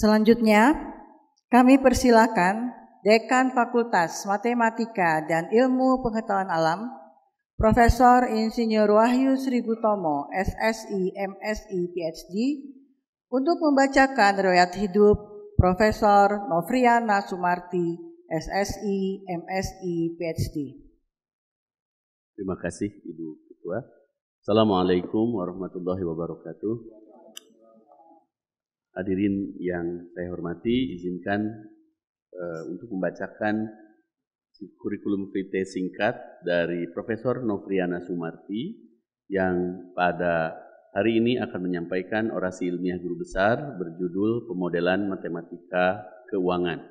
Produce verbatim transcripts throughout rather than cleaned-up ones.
Selanjutnya, kami persilakan Dekan Fakultas Matematika dan Ilmu Pengetahuan Alam, Profesor Insinyur Wahyu Sri Gutomo, S S I, M Si, P H D, untuk membacakan riwayat hidup Profesor Novriana Sumarti, S S I, M Si, P H D. Terima kasih Ibu Ketua. Assalamualaikum warahmatullahi wabarakatuh. Hadirin yang saya hormati, izinkan uh, untuk membacakan kurikulum vitae singkat dari Profesor Novriana Sumarti yang pada hari ini akan menyampaikan orasi ilmiah guru besar berjudul Pemodelan Matematika Keuangan.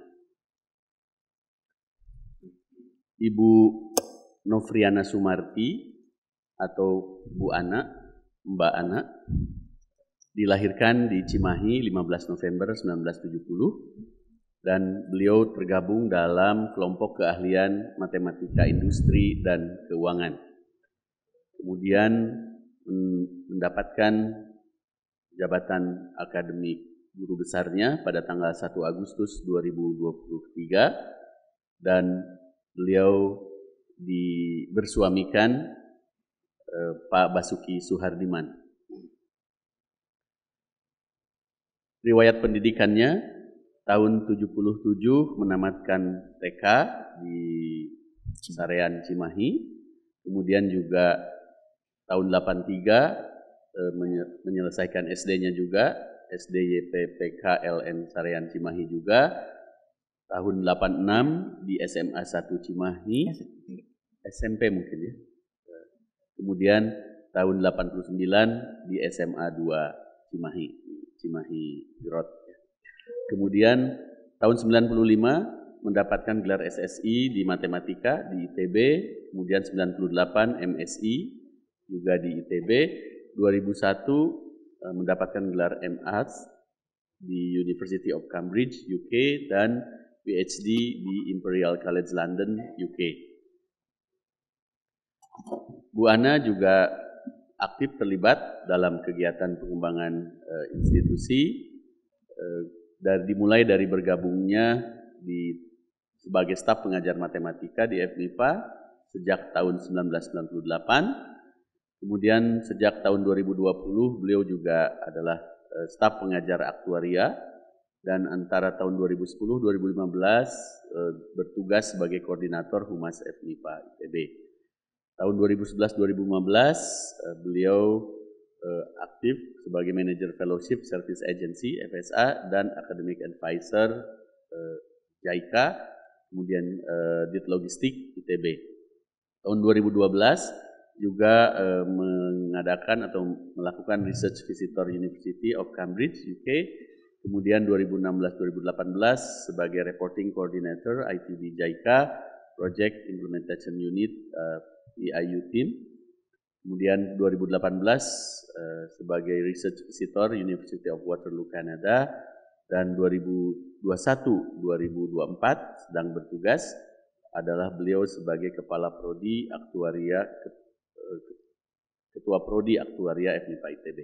Ibu Novriana Sumarti atau Bu Ana, Mbak Ana, dilahirkan di Cimahi lima belas November seribu sembilan ratus tujuh puluh dan beliau tergabung dalam kelompok keahlian matematika industri dan keuangan. Kemudian mendapatkan jabatan akademik guru besarnya pada tanggal satu Agustus dua ribu dua puluh tiga dan beliau di, bersuamikan eh, Pak Basuki Suhardiman. Riwayat pendidikannya tahun tujuh puluh tujuh menamatkan T K di Sarean Cimahi, kemudian juga tahun delapan puluh tiga eh, menyelesaikan S D-nya juga, S D Y P P K L N Sarean Cimahi juga, tahun delapan puluh enam di S M A satu Cimahi, S M P mungkin ya, kemudian tahun delapan puluh sembilan di S M A dua Cimahi. Cimahi Grot. Kemudian tahun sembilan puluh lima mendapatkan gelar S S I di matematika di I T B, kemudian sembilan puluh delapan M Si juga di I T B, dua ribu satu mendapatkan gelar M As di University of Cambridge U K dan P H D di Imperial College London U K. Bu Ana juga aktif terlibat dalam kegiatan pengembangan e, institusi e, dari dimulai dari bergabungnya di sebagai staf pengajar matematika di F M I P A sejak tahun seribu sembilan ratus sembilan puluh delapan. Kemudian sejak tahun dua ribu dua puluh beliau juga adalah e, staf pengajar aktuaria dan antara tahun dua ribu sepuluh sampai dua ribu lima belas e, bertugas sebagai koordinator Humas F M I P A I T B. Tahun dua ribu sebelas sampai dua ribu lima belas uh, beliau uh, aktif sebagai manajer fellowship service agency F S A dan academic advisor uh, J I C A, kemudian uh, Dit Logistik I T B. Tahun dua ribu dua belas juga uh, mengadakan atau melakukan research visitor University of Cambridge U K, kemudian dua ribu enam belas sampai dua ribu delapan belas sebagai reporting coordinator I T B J I C A Project Implementation Unit uh, di I U Team, kemudian dua ribu delapan belas uh, sebagai research visitor University of Waterloo Canada, dan dua ribu dua puluh satu sampai dua ribu dua puluh empat sedang bertugas adalah beliau sebagai kepala prodi aktuaria ketua prodi aktuaria F M I P A I T B.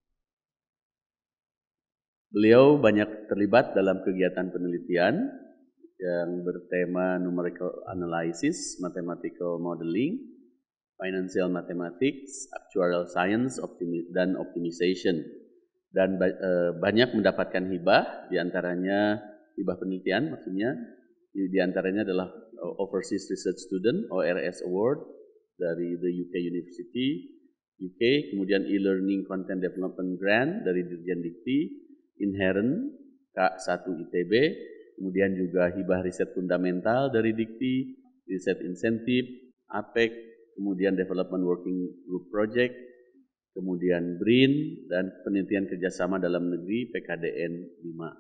Beliau banyak terlibat dalam kegiatan penelitian yang bertema numerical analysis, mathematical modeling, financial mathematics, actuarial science, optimi dan optimization, dan e, banyak mendapatkan hibah, diantaranya hibah penelitian, maksudnya diantaranya adalah Overseas Research Student O R S Award dari the U K University U K, kemudian e-learning content development grant dari Dirjen Dikti, Inherent K satu I T B, kemudian juga hibah riset fundamental dari Dikti, riset insentif, A P E C, kemudian Development Working Group Project, kemudian B R I N, dan penelitian kerjasama dalam negeri P K D N lima.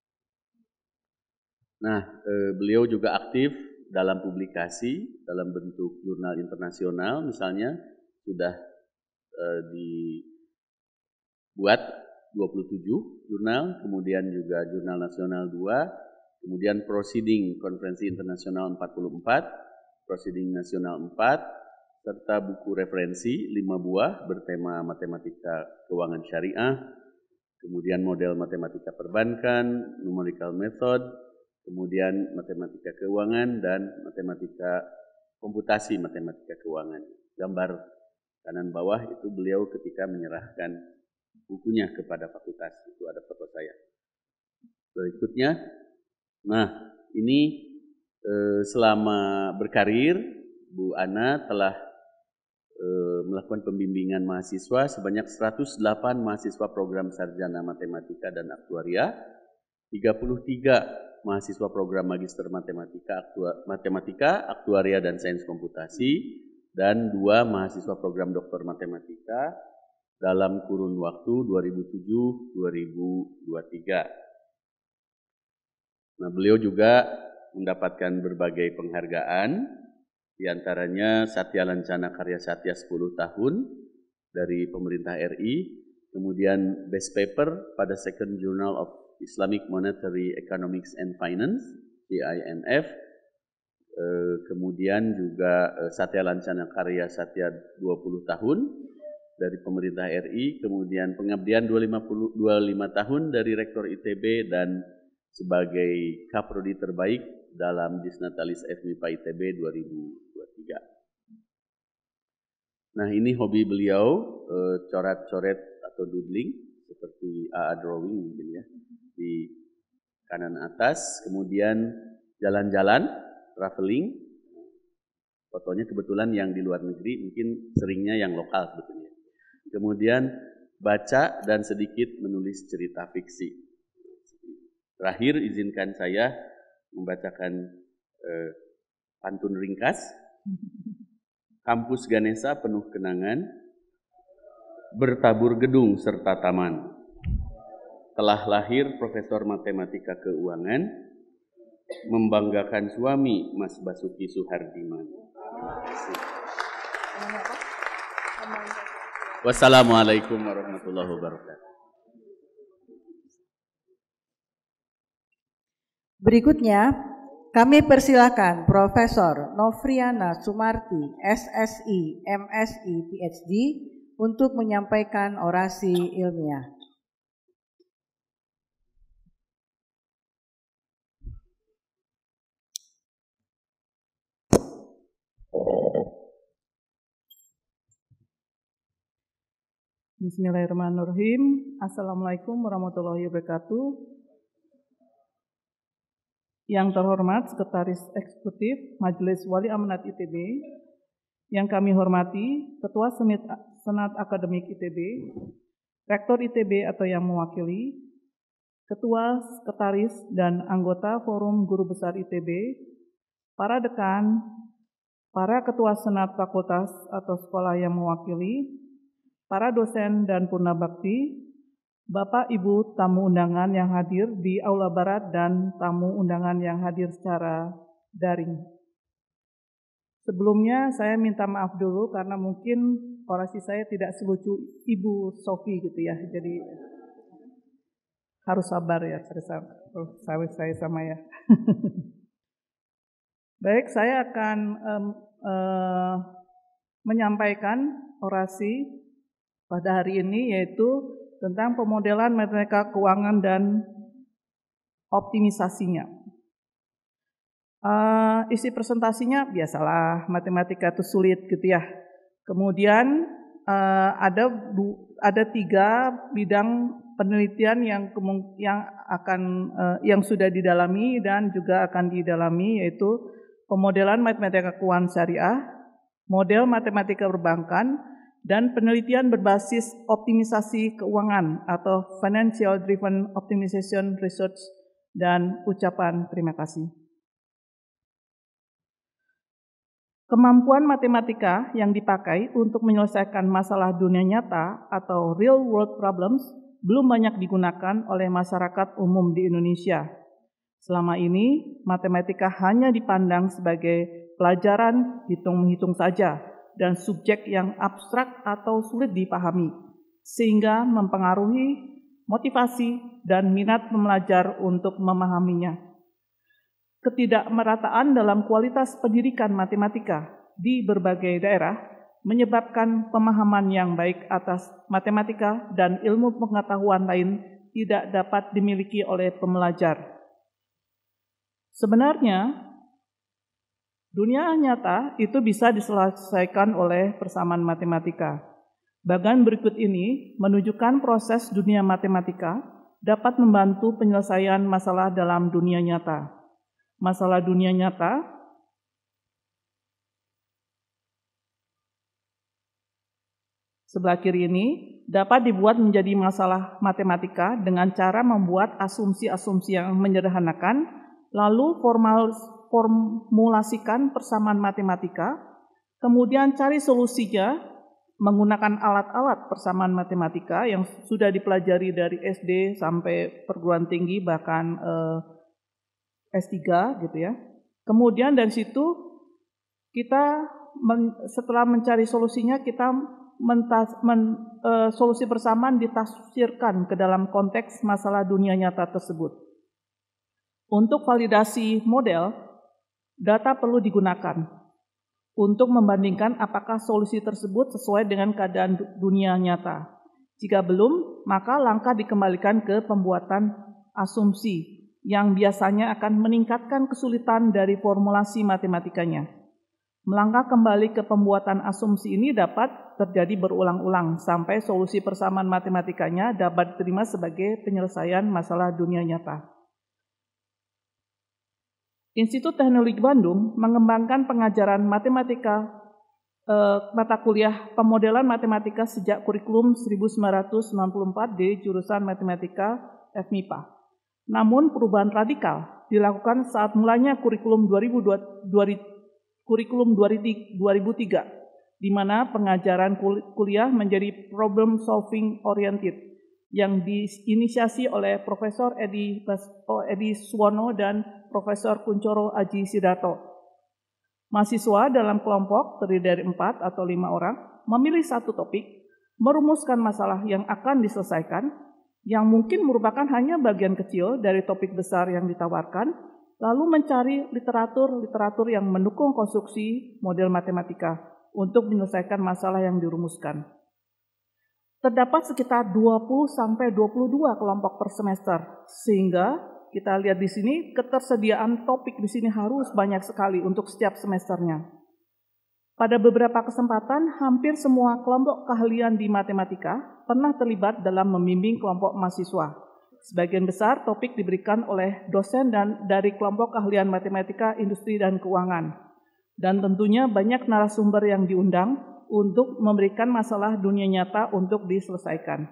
Nah, eh, beliau juga aktif dalam publikasi, dalam bentuk jurnal internasional, misalnya sudah eh, dibuat dua puluh tujuh jurnal, kemudian juga jurnal nasional dua, kemudian Proceeding Konferensi Internasional empat puluh empat, Proceeding Nasional empat, serta buku referensi lima buah bertema matematika keuangan syariah, kemudian model matematika perbankan, numerical method, kemudian matematika keuangan, dan matematika komputasi matematika keuangan. Gambar kanan bawah itu beliau ketika menyerahkan bukunya kepada fakultas, itu ada foto saya. Berikutnya, nah ini eh, selama berkarir, Bu Ana telah eh, melakukan pembimbingan mahasiswa sebanyak seratus delapan mahasiswa program sarjana matematika dan aktuaria, tiga puluh tiga mahasiswa program magister matematika, aktua, matematika, aktuaria dan sains komputasi, dan dua mahasiswa program doktor matematika dalam kurun waktu dua ribu tujuh sampai dua ribu dua puluh tiga. Nah, beliau juga mendapatkan berbagai penghargaan, diantaranya Satya Lancana Karya Satya sepuluh tahun dari pemerintah R I, kemudian Best Paper pada Second Journal of Islamic Monetary Economics and Finance, I M F, kemudian juga Satya Lancana Karya Satya dua puluh tahun dari pemerintah R I, kemudian pengabdian dua puluh lima tahun dari Rektor I T B dan sebagai Kaprodi terbaik dalam Disnatalis F M I P A I T B dua ribu dua puluh tiga. Nah, ini hobi beliau, coret-coret atau doodling, seperti A A drawing mungkin ya, di kanan atas, kemudian jalan-jalan, traveling, fotonya kebetulan yang di luar negeri, mungkin seringnya yang lokal sebetulnya. Kemudian baca dan sedikit menulis cerita fiksi. Terakhir, izinkan saya membacakan eh, pantun ringkas. Kampus Ganesha penuh kenangan, bertabur gedung serta taman. Telah lahir Profesor Matematika Keuangan, membanggakan suami Mas Basuki Suhardiman. Wassalamualaikum warahmatullahi wabarakatuh. Berikutnya, kami persilakan Profesor Novriana Sumarti, S S I, M S I, P H D, untuk menyampaikan orasi ilmiah. Bismillahirrahmanirrahim. Assalamualaikum warahmatullahi wabarakatuh. Yang terhormat Sekretaris Eksekutif Majelis Wali Amanat I T B, yang kami hormati Ketua Senat, Senat Akademik I T B, Rektor I T B atau yang mewakili, Ketua, Sekretaris, dan anggota Forum Guru Besar I T B, para dekan, para Ketua Senat Fakultas atau sekolah yang mewakili, para dosen dan purnabakti, Bapak Ibu tamu undangan yang hadir di Aula Barat dan tamu undangan yang hadir secara daring. Sebelumnya saya minta maaf dulu karena mungkin orasi saya tidak selucu Ibu Sofi gitu ya. Jadi harus sabar ya, sawit saya sama ya. Baik, saya akan um, uh, menyampaikan orasi pada hari ini, yaitu tentang pemodelan matematika keuangan dan optimisasinya. Uh, isi presentasinya biasalah, matematika itu sulit gitu ya. Kemudian uh, ada ada tiga bidang penelitian yang yang akan uh, yang sudah didalami dan juga akan didalami, yaitu pemodelan matematika keuangan syariah, model matematika perbankan, dan penelitian berbasis optimisasi keuangan atau Financial Driven Optimization Research, dan ucapan terima kasih. Kemampuan matematika yang dipakai untuk menyelesaikan masalah dunia nyata atau real world problems belum banyak digunakan oleh masyarakat umum di Indonesia. Selama ini, matematika hanya dipandang sebagai pelajaran hitung-menghitung saja dan subjek yang abstrak atau sulit dipahami, sehingga mempengaruhi motivasi dan minat pembelajar untuk memahaminya. Ketidakmerataan dalam kualitas pendidikan matematika di berbagai daerah menyebabkan pemahaman yang baik atas matematika dan ilmu pengetahuan lain tidak dapat dimiliki oleh pembelajar. Sebenarnya, dunia nyata itu bisa diselesaikan oleh persamaan matematika. Bagian berikut ini menunjukkan proses dunia matematika dapat membantu penyelesaian masalah dalam dunia nyata. Masalah dunia nyata sebelah kiri ini dapat dibuat menjadi masalah matematika dengan cara membuat asumsi-asumsi yang menyederhanakan, lalu formal, formulasikan persamaan matematika, kemudian cari solusinya menggunakan alat-alat persamaan matematika yang sudah dipelajari dari S D sampai perguruan tinggi, bahkan eh, S tiga gitu ya. Kemudian dari situ kita men, setelah mencari solusinya, kita mentas, men, e, solusi persamaan ditafsirkan ke dalam konteks masalah dunia nyata tersebut. Untuk validasi model, data perlu digunakan untuk membandingkan apakah solusi tersebut sesuai dengan keadaan dunia nyata. Jika belum, maka langkah dikembalikan ke pembuatan asumsi yang biasanya akan meningkatkan kesulitan dari formulasi matematikanya. Melangkah kembali ke pembuatan asumsi ini dapat terjadi berulang-ulang sampai solusi persamaan matematikanya dapat diterima sebagai penyelesaian masalah dunia nyata. Institut Teknologi Bandung mengembangkan pengajaran matematika eh, mata kuliah pemodelan matematika sejak kurikulum seribu sembilan ratus sembilan puluh empat di jurusan matematika F M I P A. Namun perubahan radikal dilakukan saat mulanya kurikulum dua ribu dua, kurikulum dua ribu tiga, di mana pengajaran kuliah menjadi problem solving oriented yang diinisiasi oleh Profesor Edi, Edi Suwono dan Profesor Kuncoro Aji Sidarto. Mahasiswa dalam kelompok terdiri dari empat atau lima orang memilih satu topik, merumuskan masalah yang akan diselesaikan, yang mungkin merupakan hanya bagian kecil dari topik besar yang ditawarkan, lalu mencari literatur-literatur yang mendukung konstruksi model matematika untuk menyelesaikan masalah yang dirumuskan. Terdapat sekitar dua puluh sampai dua puluh dua kelompok per semester, sehingga kita lihat di sini ketersediaan topik di sini harus banyak sekali untuk setiap semesternya. Pada beberapa kesempatan, hampir semua kelompok keahlian di matematika pernah terlibat dalam membimbing kelompok mahasiswa. Sebagian besar topik diberikan oleh dosen dan dari kelompok keahlian matematika, industri, dan keuangan. Dan tentunya banyak narasumber yang diundang untuk memberikan masalah dunia nyata untuk diselesaikan.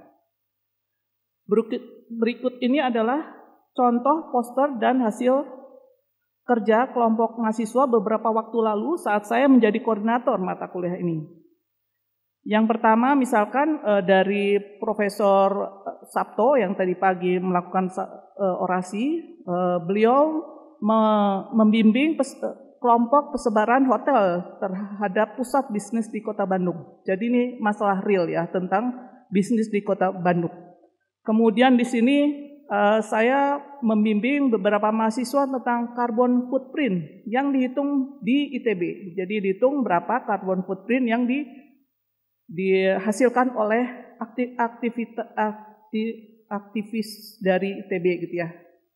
Berikut ini adalah contoh poster dan hasil kerja kelompok mahasiswa beberapa waktu lalu saat saya menjadi koordinator mata kuliah ini. Yang pertama misalkan eh, dari Profesor Sabto yang tadi pagi melakukan eh, orasi, eh, beliau me membimbing pes kelompok persebaran hotel terhadap pusat bisnis di Kota Bandung. Jadi ini masalah real ya tentang bisnis di Kota Bandung. Kemudian di sini eh, saya membimbing beberapa mahasiswa tentang carbon footprint yang dihitung di I T B. Jadi dihitung berapa carbon footprint yang di dihasilkan oleh aktiv, aktivitas, aktiv, aktivis dari I T B gitu ya.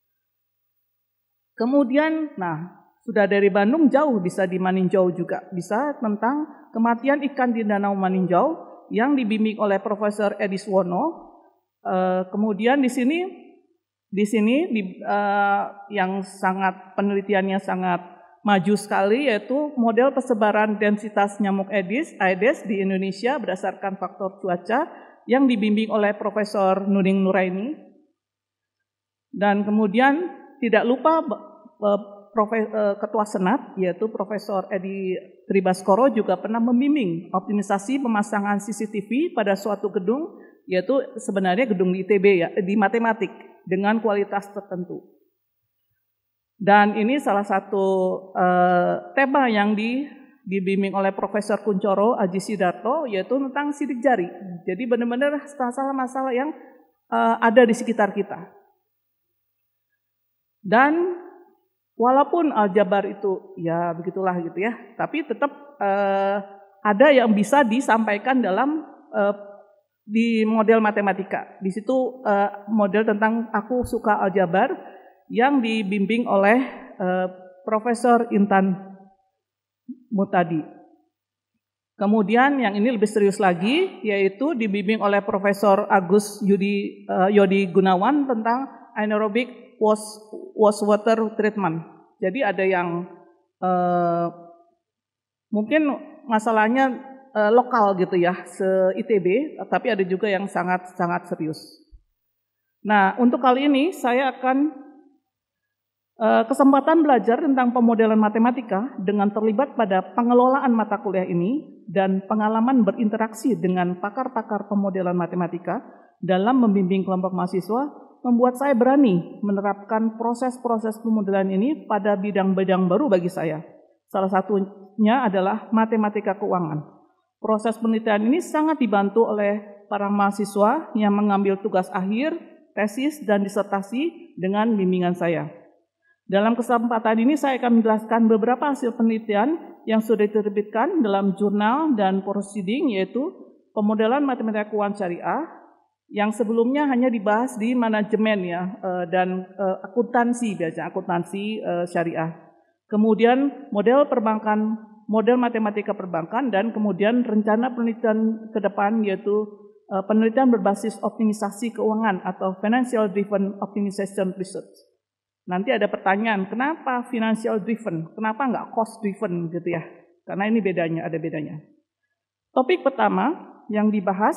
Kemudian, nah sudah dari Bandung jauh bisa di Maninjau juga, bisa tentang kematian ikan di Danau Maninjau yang dibimbing oleh Profesor Edi Suwono. Uh, kemudian di sini, di sini di, uh, yang sangat penelitiannya sangat maju sekali yaitu model persebaran densitas nyamuk Aedes, Aedes di Indonesia berdasarkan faktor cuaca yang dibimbing oleh Profesor Nuning Nuraini. Dan kemudian tidak lupa Ketua Senat yaitu Profesor Edi Tribaskoro juga pernah membimbing optimisasi pemasangan C C T V pada suatu gedung yaitu sebenarnya gedung di I T B ya, di matematik dengan kualitas tertentu. Dan ini salah satu uh, tema yang di, dibimbing oleh Profesor Kuncoro Aji Sidarto yaitu tentang sidik jari. Jadi benar-benar masalah-masalah yang uh, ada di sekitar kita. Dan walaupun aljabar itu ya begitulah gitu ya, tapi tetap uh, ada yang bisa disampaikan dalam uh, di model matematika. Di situ uh, model tentang aku suka aljabar yang dibimbing oleh uh, Profesor Intan Mutadi. Kemudian yang ini lebih serius lagi, yaitu dibimbing oleh Profesor Agus Yudi, uh, Yodi Gunawan tentang anaerobic wastewater treatment. Jadi ada yang uh, mungkin masalahnya uh, lokal gitu ya, se-I T B, tapi ada juga yang sangat-sangat serius. Nah, untuk kali ini saya akan uh, kesempatan belajar tentang pemodelan matematika dengan terlibat pada pengelolaan mata kuliah ini dan pengalaman berinteraksi dengan pakar-pakar pemodelan matematika dalam membimbing kelompok mahasiswa membuat saya berani menerapkan proses-proses pemodelan ini pada bidang-bidang baru bagi saya. Salah satunya adalah matematika keuangan. Proses penelitian ini sangat dibantu oleh para mahasiswa yang mengambil tugas akhir, tesis, dan disertasi dengan bimbingan saya. Dalam kesempatan ini saya akan menjelaskan beberapa hasil penelitian yang sudah diterbitkan dalam jurnal dan proceeding, yaitu pemodelan matematika keuangan syariah yang sebelumnya hanya dibahas di manajemen ya dan akuntansi biasanya akuntansi syariah. Kemudian model perbankan, model matematika perbankan, dan kemudian rencana penelitian ke depan yaitu penelitian berbasis optimisasi keuangan atau financial driven optimization research. Nanti ada pertanyaan, kenapa financial driven? Kenapa nggak cost driven gitu ya? Karena ini bedanya, ada bedanya. Topik pertama yang dibahas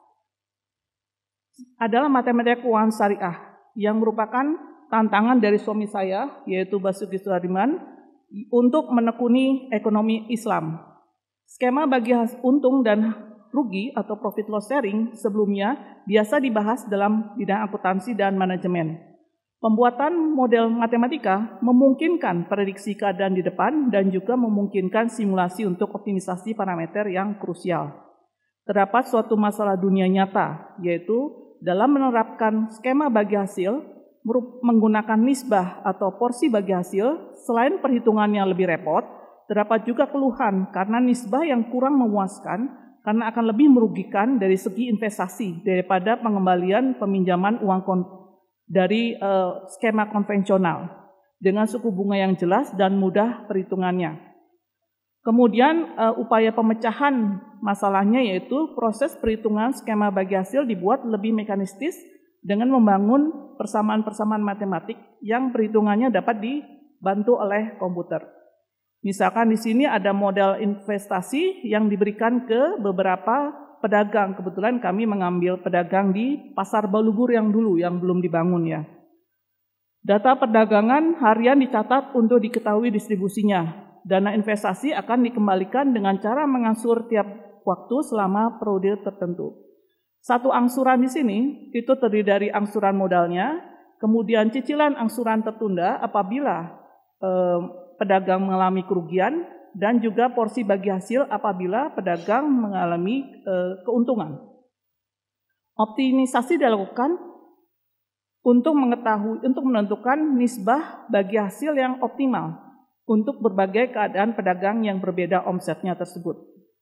adalah matematika keuangan syariah yang merupakan tantangan dari suami saya, yaitu Basuki Suhadiman, untuk menekuni ekonomi Islam. Skema bagi untung dan rugi atau profit loss sharing sebelumnya biasa dibahas dalam bidang akuntansi dan manajemen. Pembuatan model matematika memungkinkan prediksi keadaan di depan dan juga memungkinkan simulasi untuk optimisasi parameter yang krusial. Terdapat suatu masalah dunia nyata, yaitu dalam menerapkan skema bagi hasil menggunakan nisbah atau porsi bagi hasil, selain perhitungannya lebih repot, terdapat juga keluhan karena nisbah yang kurang memuaskan karena akan lebih merugikan dari segi investasi daripada pengembalian peminjaman uang kon dari uh, skema konvensional dengan suku bunga yang jelas dan mudah perhitungannya. Kemudian uh, upaya pemecahan masalahnya yaitu proses perhitungan skema bagi hasil dibuat lebih mekanistis dengan membangun persamaan-persamaan matematik yang perhitungannya dapat dibantu oleh komputer. Misalkan di sini ada model investasi yang diberikan ke beberapa pedagang. Kebetulan kami mengambil pedagang di Pasar Balubur yang dulu, yang belum dibangun ya. Data perdagangan harian dicatat untuk diketahui distribusinya. Dana investasi akan dikembalikan dengan cara mengangsur tiap waktu selama periode tertentu. Satu angsuran di sini itu terdiri dari angsuran modalnya, kemudian cicilan angsuran tertunda apabila eh, pedagang mengalami kerugian, dan juga porsi bagi hasil apabila pedagang mengalami e, keuntungan. Optimisasi dilakukan untuk mengetahui untuk menentukan nisbah bagi hasil yang optimal untuk berbagai keadaan pedagang yang berbeda omsetnya tersebut.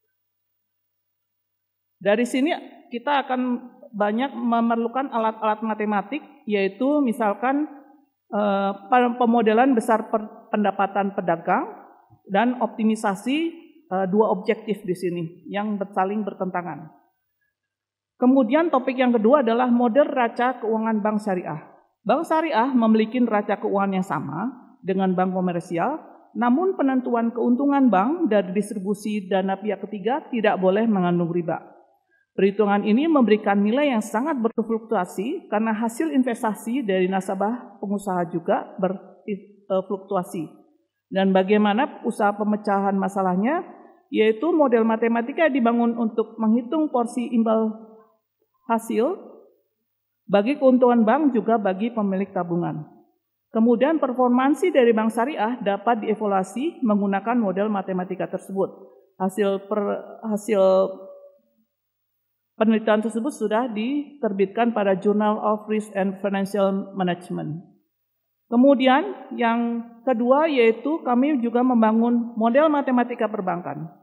Dari sini kita akan banyak memerlukan alat-alat matematik, yaitu misalkan e, pemodelan besar per, pendapatan pedagang, dan optimisasi uh, dua objektif di sini yang saling bertentangan. Kemudian topik yang kedua adalah model neraca keuangan bank syariah. Bank syariah memiliki neraca keuangan yang sama dengan bank komersial, namun penentuan keuntungan bank dari distribusi dana pihak ketiga tidak boleh mengandung riba. Perhitungan ini memberikan nilai yang sangat berfluktuasi karena hasil investasi dari nasabah pengusaha juga berfluktuasi. Dan bagaimana usaha pemecahan masalahnya, yaitu model matematika dibangun untuk menghitung porsi imbal hasil bagi keuntungan bank juga bagi pemilik tabungan. Kemudian performansi dari bank syariah dapat dievaluasi menggunakan model matematika tersebut. Hasil per, hasil penelitian tersebut sudah diterbitkan pada Journal of Risk and Financial Management. Kemudian yang kedua yaitu kami juga membangun model matematika perbankan.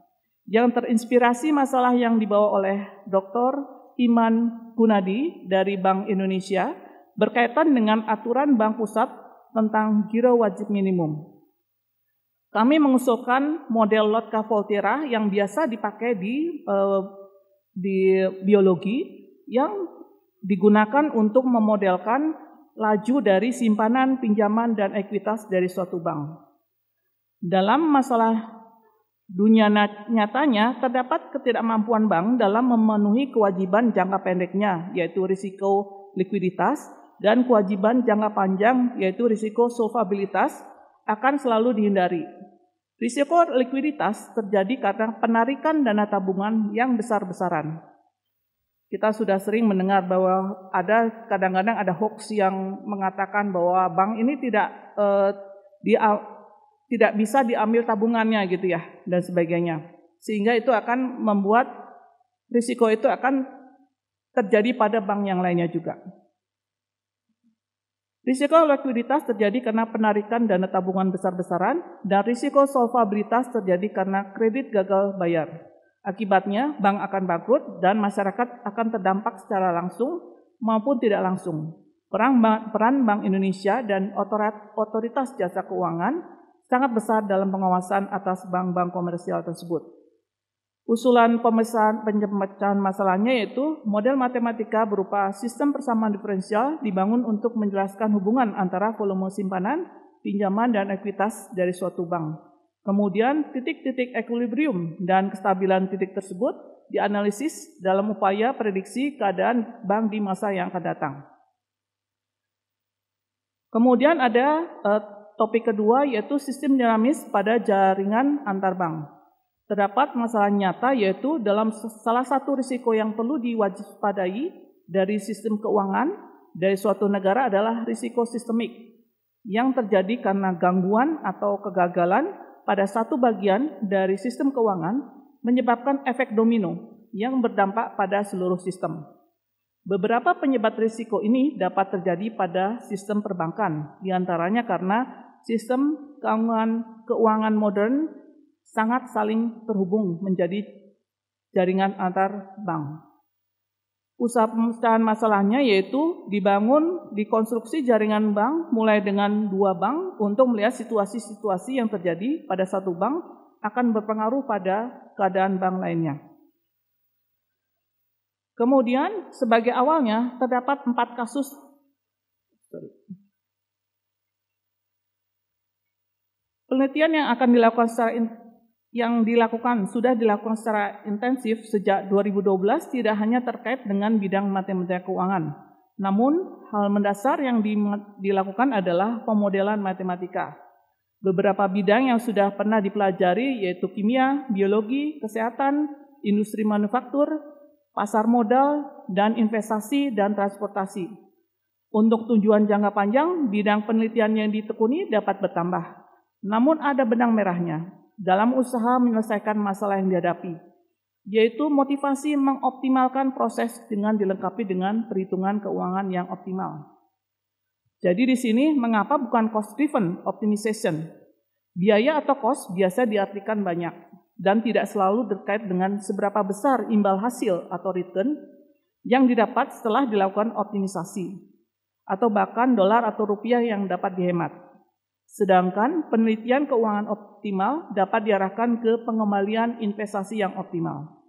yang terinspirasi masalah yang dibawa oleh Doktor Iman Gunadi dari Bank Indonesia berkaitan dengan aturan Bank Pusat tentang giro wajib minimum. Kami mengusulkan model Lotka-Volterra yang biasa dipakai di, eh, di biologi yang digunakan untuk memodelkan laju dari simpanan, pinjaman, dan ekuitas dari suatu bank. Dalam masalah dunia nyatanya, terdapat ketidakmampuan bank dalam memenuhi kewajiban jangka pendeknya, yaitu risiko likuiditas, dan kewajiban jangka panjang, yaitu risiko solvabilitas, akan selalu dihindari. Risiko likuiditas terjadi karena penarikan dana tabungan yang besar-besaran. Kita sudah sering mendengar bahwa ada kadang-kadang ada hoax yang mengatakan bahwa bank ini tidak eh, di tidak bisa diambil tabungannya gitu ya, dan sebagainya. Sehingga itu akan membuat risiko itu akan terjadi pada bank yang lainnya juga. Risiko likuiditas terjadi karena penarikan dana tabungan besar-besaran, dan risiko solvabilitas terjadi karena kredit gagal bayar. Akibatnya, bank akan bangkrut dan masyarakat akan terdampak secara langsung maupun tidak langsung. Peran Bank, peran Bank Indonesia dan otoritas jasa keuangan sangat besar dalam pengawasan atas bank-bank komersial tersebut. Usulan pemecahan pemecahan masalahnya yaitu model matematika berupa sistem persamaan diferensial dibangun untuk menjelaskan hubungan antara volume simpanan, pinjaman, dan ekuitas dari suatu bank. Kemudian titik-titik equilibrium dan kestabilan titik tersebut dianalisis dalam upaya prediksi keadaan bank di masa yang akan datang. Kemudian ada eh, topik kedua yaitu sistem dinamis pada jaringan antar bank. Terdapat masalah nyata yaitu dalam salah satu risiko yang perlu diwaspadai dari sistem keuangan dari suatu negara adalah risiko sistemik yang terjadi karena gangguan atau kegagalan pada satu bagian dari sistem keuangan menyebabkan efek domino yang berdampak pada seluruh sistem. Beberapa penyebab risiko ini dapat terjadi pada sistem perbankan, diantaranya karena sistem keuangan, keuangan modern sangat saling terhubung menjadi jaringan antar bank. Usaha pemecahan masalahnya yaitu dibangun, dikonstruksi jaringan bank mulai dengan dua bank untuk melihat situasi-situasi yang terjadi pada satu bank akan berpengaruh pada keadaan bank lainnya. Kemudian sebagai awalnya terdapat empat kasus sorry, penelitian yang akan dilakukan secara in, yang dilakukan sudah dilakukan secara intensif sejak dua ribu dua belas tidak hanya terkait dengan bidang matematika keuangan. Namun hal mendasar yang di, dilakukan adalah pemodelan matematika. Beberapa bidang yang sudah pernah dipelajari yaitu kimia, biologi, kesehatan, industri manufaktur, pasar modal, dan investasi dan transportasi. Untuk tujuan jangka panjang, bidang penelitian yang ditekuni dapat bertambah. Namun ada benang merahnya dalam usaha menyelesaikan masalah yang dihadapi, yaitu motivasi mengoptimalkan proses dengan dilengkapi dengan perhitungan keuangan yang optimal. Jadi di sini mengapa bukan cost-driven optimization? Biaya atau cost biasa diartikan banyak dan tidak selalu terkait dengan seberapa besar imbal hasil atau return yang didapat setelah dilakukan optimisasi, atau bahkan dolar atau rupiah yang dapat dihemat. Sedangkan penelitian keuangan optimal dapat diarahkan ke pengembalian investasi yang optimal.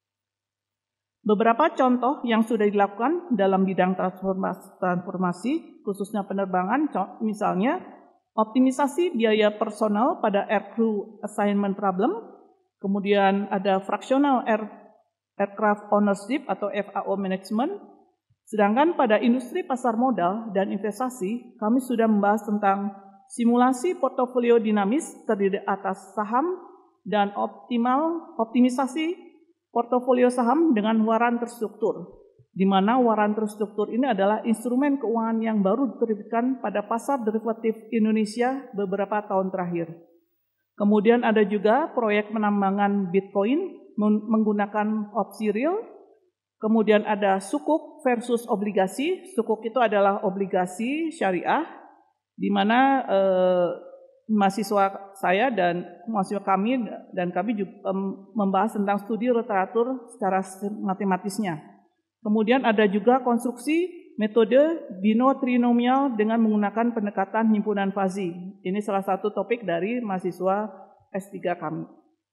Beberapa contoh yang sudah dilakukan dalam bidang transformasi, transformasi khususnya penerbangan, misalnya optimisasi biaya personal pada aircrew assignment problem, kemudian ada fractional air, aircraft ownership atau F A O management. Sedangkan pada industri pasar modal dan investasi, kami sudah membahas tentang simulasi portofolio dinamis terdiri atas saham dan optimal optimisasi portofolio saham dengan waran terstruktur, di mana waran terstruktur ini adalah instrumen keuangan yang baru diterbitkan pada pasar derivatif Indonesia beberapa tahun terakhir. Kemudian ada juga proyek penambangan Bitcoin menggunakan opsi real. Kemudian ada sukuk versus obligasi. Sukuk itu adalah obligasi syariah, di mana eh, mahasiswa saya dan mahasiswa kami dan kami juga membahas tentang studi literatur secara matematisnya. Kemudian ada juga konstruksi metode binotrinomial dengan menggunakan pendekatan himpunan fazi. Ini salah satu topik dari mahasiswa S tiga kami.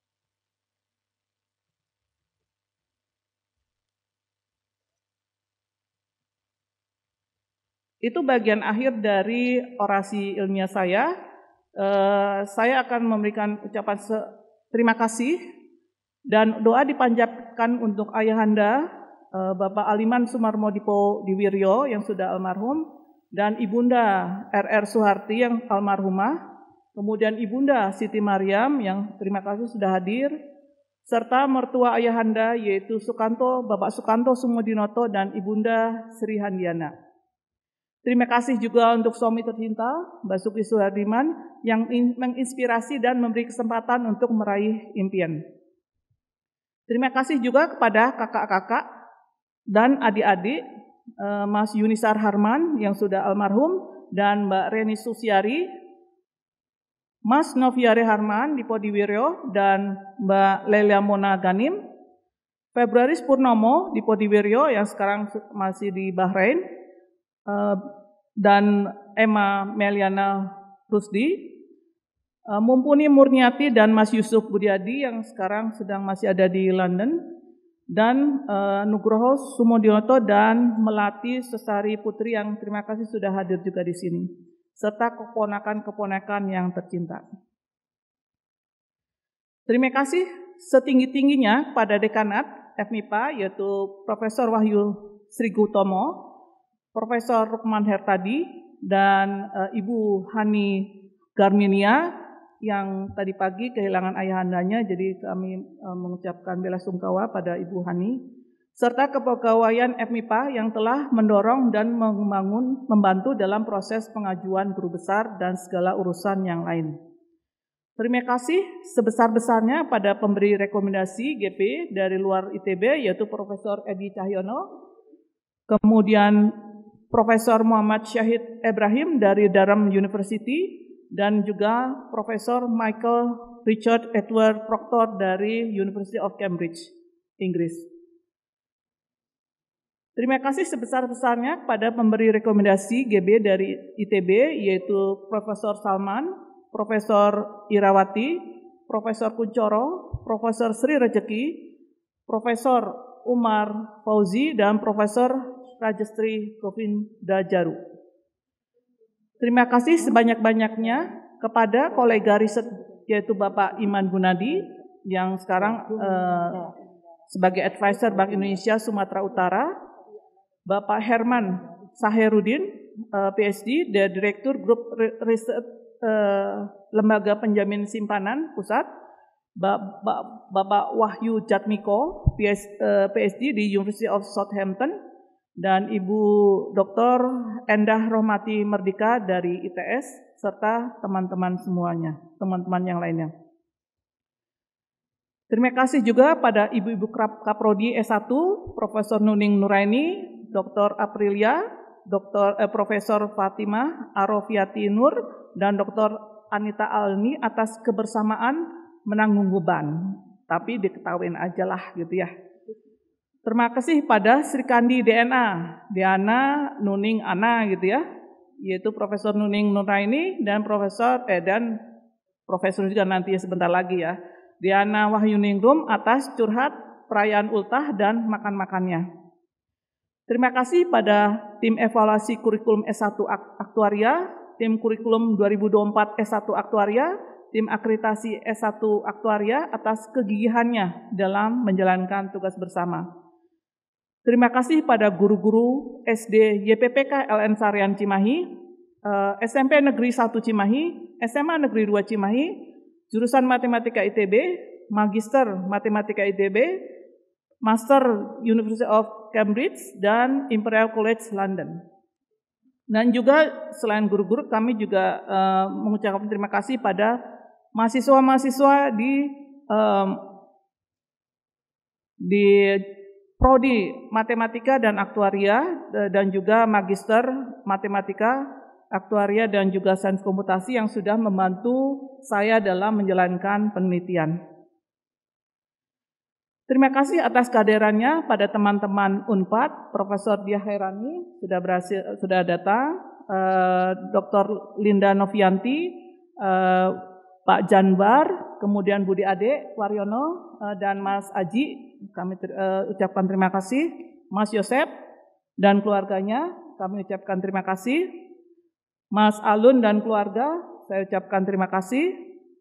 Itu bagian akhir dari orasi ilmiah saya. Uh, saya akan memberikan ucapan terima kasih dan doa dipanjatkan untuk ayahanda uh, Bapak Aliman Sumarmo Dipo Diwiryo yang sudah almarhum dan Ibunda R R Suharti yang almarhumah, kemudian Ibunda Siti Maryam yang terima kasih sudah hadir, serta mertua ayahanda yaitu Sukanto, Bapak Sukanto Sumodinoto dan Ibunda Sri Handiana. Terima kasih juga untuk suami tercinta, Basuki Suhardiman, yang menginspirasi dan memberi kesempatan untuk meraih impian. Terima kasih juga kepada kakak-kakak dan adik-adik, Mas Yunisar Harman yang sudah almarhum, dan Mbak Reni Susiari, Mas Noviare Harman di Podiwiryo, dan Mbak Lelia Mona Ganim, Februaris Purnomo di Podiwiryo yang sekarang masih di Bahrain, dan Emma Meliana Rusdi, Mumpuni Murniati dan Mas Yusuf Budiadi yang sekarang sedang masih ada di London, dan uh, Nugroho Sumodioto dan Melati Sesari Putri yang terima kasih sudah hadir juga di sini, serta keponakan-keponakan yang tercinta. Terima kasih setinggi-tingginya pada dekanat F M I P A yaitu Profesor Wahyu Srigutomo, Profesor Rukman Hertadi, dan uh, Ibu Hani Garminia yang tadi pagi kehilangan ayahandanya, jadi kami uh, mengucapkan bela sungkawa pada Ibu Hani, serta kepegawaian F M I P A yang telah mendorong dan membangun, membantu dalam proses pengajuan guru besar dan segala urusan yang lain. Terima kasih sebesar-besarnya pada pemberi rekomendasi G P dari luar I T B yaitu Profesor Edi Cahyono, kemudian Profesor Muhammad Syahid Ibrahim dari Durham University, dan juga Profesor Michael Richard Edward Proctor dari University of Cambridge, Inggris. Terima kasih sebesar-besarnya pada pemberi rekomendasi G B dari I T B yaitu Profesor Salman, Profesor Irawati, Profesor Kuncoro, Profesor Sri Rejeki, Profesor Umar Fauzi, dan Profesor Rajastri Govinda Jaru. Terima kasih sebanyak-banyaknya kepada kolega riset yaitu Bapak Iman Gunadi yang sekarang eh, sebagai advisor Bank Indonesia Sumatera Utara, Bapak Herman Saherudin eh, P H D dari Direktur Grup Riset eh, Lembaga Penjamin Simpanan Pusat, Bapak, Bapak Wahyu Jatmiko P H D di University of Southampton, dan Ibu Doktor Endah Rohmati Merdika dari I T S, serta teman-teman semuanya, teman-teman yang lainnya. Terima kasih juga pada Ibu-Ibu Kaprodi S satu, Profesor Nuning Nuraini, Doktor Aprilia, Doktor eh, Profesor Fatimah Arofiati Nur, dan Doktor Anita Alni atas kebersamaan menanggung beban. Tapi diketawain aja lah gitu ya. Terima kasih pada Sri Kandi D N A, Diana Nuning Ana gitu ya, yaitu Profesor Nuning Nuraini dan Profesor eh dan Profesor juga nanti sebentar lagi ya, Diana Wahyuningrum atas curhat, perayaan ultah dan makan-makannya. Terima kasih pada tim evaluasi kurikulum S satu Aktuaria, tim kurikulum dua ribu dua puluh empat S satu Aktuaria, tim akreditasi S satu Aktuaria atas kegigihannya dalam menjalankan tugas bersama. Terima kasih pada guru-guru S D Y P P K L N Sarian Cimahi, S M P Negeri satu Cimahi, S M A Negeri dua Cimahi, jurusan Matematika I T B, Magister Matematika I T B, Master University of Cambridge, dan Imperial College London. Dan juga selain guru-guru, kami juga uh, mengucapkan terima kasih pada mahasiswa-mahasiswa di um, di Prodi Matematika dan Aktuaria dan juga Magister Matematika Aktuaria dan juga Sains Komputasi yang sudah membantu saya dalam menjalankan penelitian. Terima kasih atas kehadirannya pada teman-teman Unpad, Profesor Diah Hairani sudah berhasil sudah datang, eh, Doktor Linda Novianti, eh, Pak Janbar, kemudian Budi Ade Waryono, eh, dan Mas Aji. Kami ter, eh, ucapkan terima kasih. Mas Yosep dan keluarganya, kami ucapkan terima kasih. Mas Alun dan keluarga, saya ucapkan terima kasih.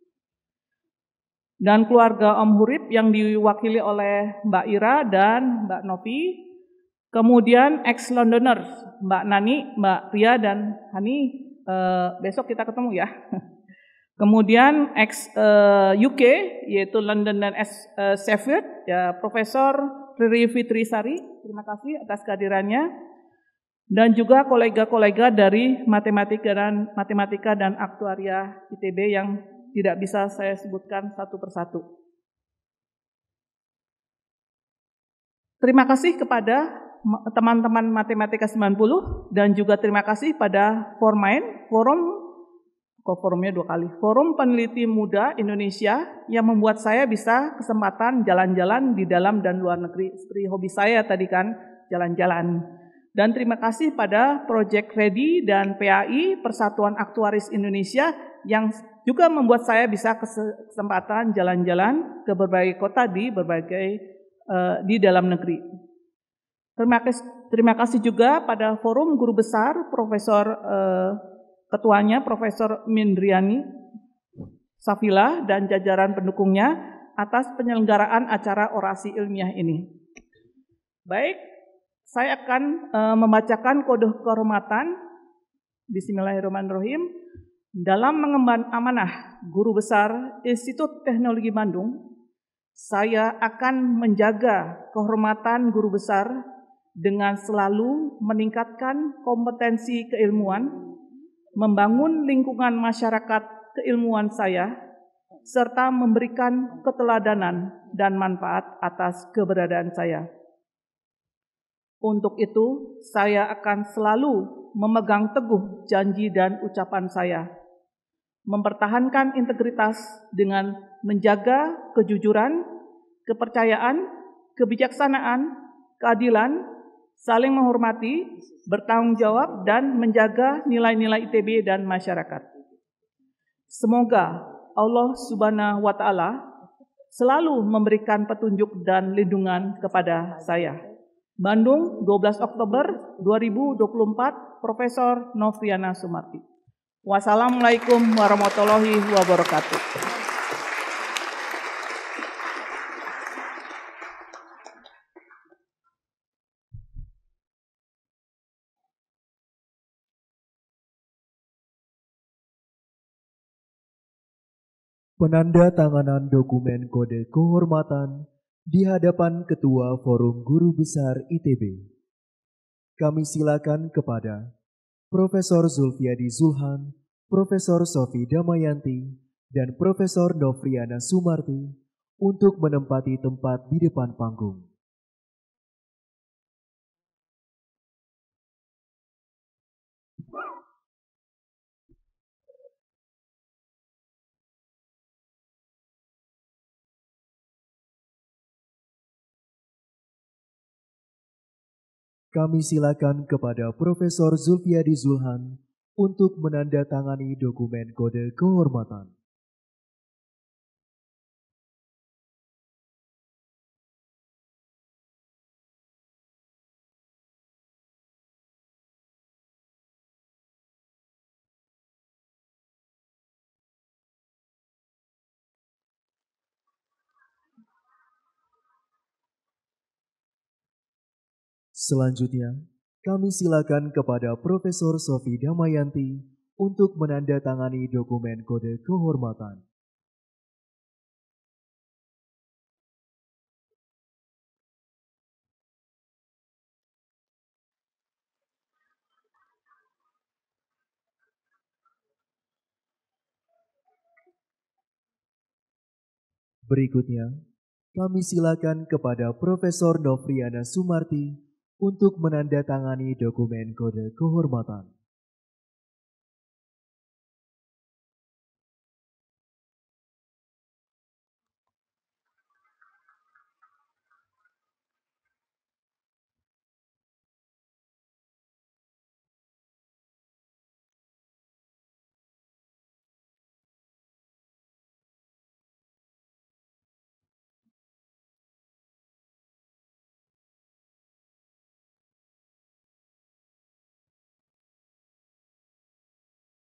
Dan keluarga Om Hurib yang diwakili oleh Mbak Ira dan Mbak Novi. Kemudian ex-Londoners, Mbak Nani, Mbak Ria dan Hani, eh, besok kita ketemu ya. Kemudian ex eh, U K, yaitu London dan eh, Sheffield, ya Profesor Riri Fitrisari, terima kasih atas kehadirannya. Dan juga kolega-kolega dari matematika dan matematika dan aktuaria I T B yang tidak bisa saya sebutkan satu persatu. Terima kasih kepada teman-teman Matematika sembilan puluh dan juga terima kasih pada Formain, forum kok forumnya dua kali, Forum Peneliti Muda Indonesia yang membuat saya bisa kesempatan jalan-jalan di dalam dan luar negeri. Seperti hobi saya tadi kan, jalan-jalan. Dan terima kasih pada Project Ready dan P A I, Persatuan Aktuaris Indonesia, yang juga membuat saya bisa kesempatan jalan-jalan ke berbagai kota di berbagai uh, di dalam negeri. Terima kasih, terima kasih juga pada Forum Guru Besar, Profesor uh, Ketuanya, Profesor Mindriani Safila dan jajaran pendukungnya atas penyelenggaraan acara orasi ilmiah ini. Baik. Saya akan uh, membacakan kode kehormatan. Bismillahirrahmanirrahim. Dalam mengemban amanah Guru Besar Institut Teknologi Bandung, saya akan menjaga kehormatan Guru Besar dengan selalu meningkatkan kompetensi keilmuan, membangun lingkungan masyarakat keilmuan saya, serta memberikan keteladanan dan manfaat atas keberadaan saya. Untuk itu, saya akan selalu memegang teguh janji dan ucapan saya, mempertahankan integritas dengan menjaga kejujuran, kepercayaan, kebijaksanaan, keadilan, saling menghormati, bertanggung jawab, dan menjaga nilai-nilai I T B dan masyarakat. Semoga Allah Subhanahu wa Ta'ala selalu memberikan petunjuk dan lindungan kepada saya. Bandung, dua belas Oktober dua ribu dua puluh empat, Profesor Novriana Sumarti. Wassalamualaikum warahmatullahi wabarakatuh. Penandatanganan dokumen kode kehormatan di hadapan Ketua Forum Guru Besar I T B. Kami silakan kepada Profesor Zulfiadi Zulhan, Profesor Sofi Damayanti, dan Profesor Novriana Sumarti untuk menempati tempat di depan panggung. Kami silakan kepada Profesor Zulfiadi Zulhan untuk menandatangani dokumen kode kehormatan. Selanjutnya, kami silakan kepada Profesor Sofi Damayanti untuk menandatangani dokumen kode kehormatan. Berikutnya, kami silakan kepada Profesor Novriana Sumarti untuk menandatangani dokumen kode kehormatan.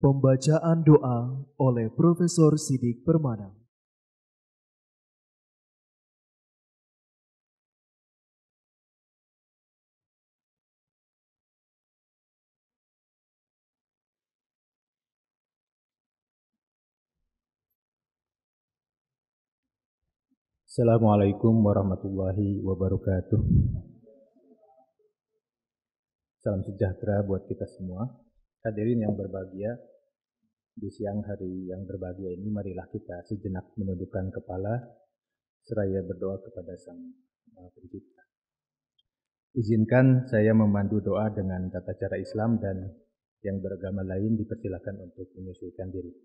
Pembacaan doa oleh Profesor Sidik Permana. Assalamualaikum warahmatullahi wabarakatuh. Salam sejahtera buat kita semua. Hadirin yang berbahagia, di siang hari yang berbahagia ini marilah kita sejenak menundukkan kepala seraya berdoa kepada Sang Maha Pencipta. Izinkan saya memandu doa dengan tata cara Islam dan yang beragama lain dipersilakan untuk menyesuaikan diri.